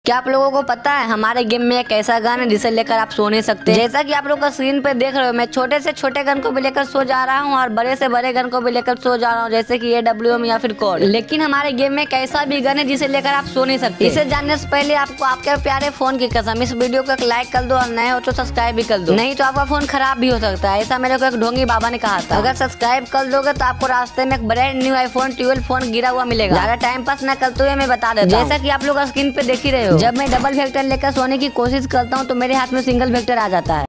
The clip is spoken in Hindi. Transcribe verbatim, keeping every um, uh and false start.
क्या आप लोगों को पता है हमारे गेम में एक ऐसा गन है जिसे लेकर आप सो नहीं सकते। जैसा कि आप लोग का स्क्रीन पे देख रहे हो, मैं छोटे से छोटे गन को भी लेकर सो जा रहा हूँ और बड़े से बड़े गन को भी लेकर सो जा रहा हूँ, जैसे कि ये डब्ल्यू एम या फिर कोड। लेकिन हमारे गेम में एक ऐसा भी गन है जिसे लेकर आप सो नहीं सकते। इसे जानने से पहले आपको आपके प्यारे फोन की कसम इस वीडियो को एक लाइक कर दो और नए हो तो सब्सक्राइब भी कर दो, नहीं तो आपका फोन खराब भी हो सकता है। ऐसा मेरे को एक ढोंगी बाबा ने कहा था। अगर सब्सक्राइब कर दोगे तो आपको रास्ते में एक brand new iPhone twelve phone गिरा हुआ मिलेगा। ज्यादा टाइम पास न करते हुए मैं बता देता हूं, जैसा कि आप लोग स्क्रीन पे देख ही रहे हो, जब मैं डबल वेक्टर लेकर सोने की कोशिश करता हूँ तो मेरे हाथ में सिंगल वेक्टर आ जाता है।